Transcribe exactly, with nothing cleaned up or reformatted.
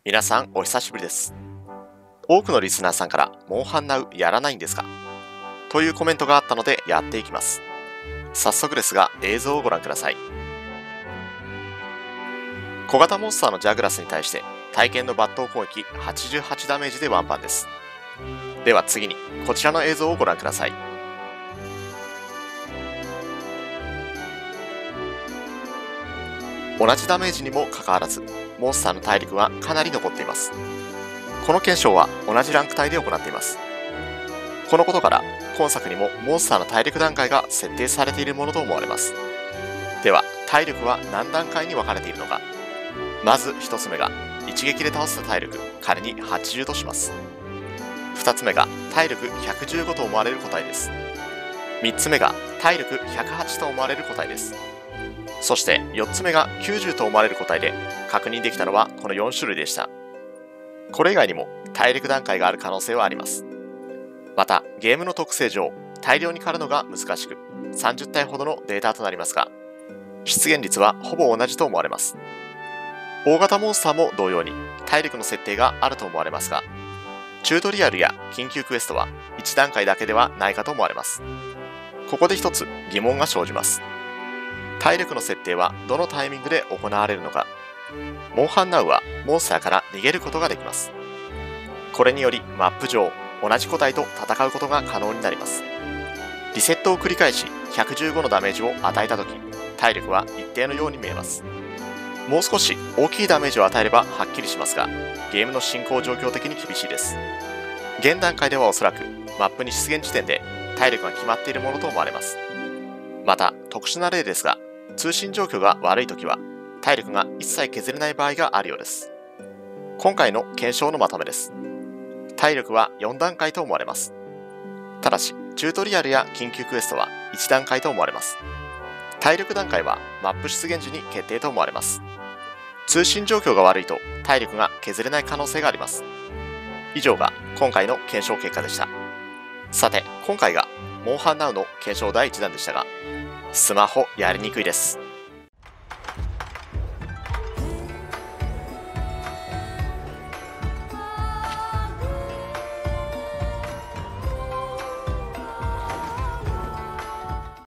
皆さんお久しぶりです。多くのリスナーさんからモンハンナウやらないんですかというコメントがあったのでやっていきます。早速ですが映像をご覧ください。小型モンスターのジャグラスに対して体験の抜刀攻撃はちじゅうはちダメージでワンパンです。では次にこちらの映像をご覧ください。同じダメージにもかかわらずモンスターの体力はかなり残っています。この検証は同じランク帯で行っています。このことから今作にもモンスターの体力段階が設定されているものと思われます。では体力は何段階に分かれているのか。まずひとつめが一撃で倒せた体力、仮にはちじゅうとします。ふたつめが体力ひゃくじゅうごと思われる個体です。みっつめが体力ひゃくはちと思われる個体です。そしてよっつめがきゅうじゅうと思われる個体で、確認できたのはこのよん種類でした。これ以外にも体力段階がある可能性はあります。またゲームの特性上、大量に狩るのが難しくさんじゅったいほどのデータとなりますが、出現率はほぼ同じと思われます。大型モンスターも同様に体力の設定があると思われますが、チュートリアルや緊急クエストはいち段階だけではないかと思われます。ここで一つ疑問が生じます。体力の設定はどのタイミングで行われるのか。モンハンナウはモンスターから逃げることができます。これによりマップ上同じ個体と戦うことが可能になります。リセットを繰り返しひゃくじゅうごのダメージを与えたとき、体力は一定のように見えます。もう少し大きいダメージを与えればはっきりしますが、ゲームの進行状況的に厳しいです。現段階ではおそらくマップに出現時点で体力が決まっているものと思われます。また特殊な例ですが、通信状況が悪いときは体力が一切削れない場合があるようです。今回の検証のまとめです。体力はよん段階と思われます。ただしチュートリアルや緊急クエストはいち段階と思われます。体力段階はマップ出現時に決定と思われます。通信状況が悪いと体力が削れない可能性があります。以上が今回の検証結果でした。さて今回がモンハンナウの検証だいいちだんでしたが、スマホやりにくいです。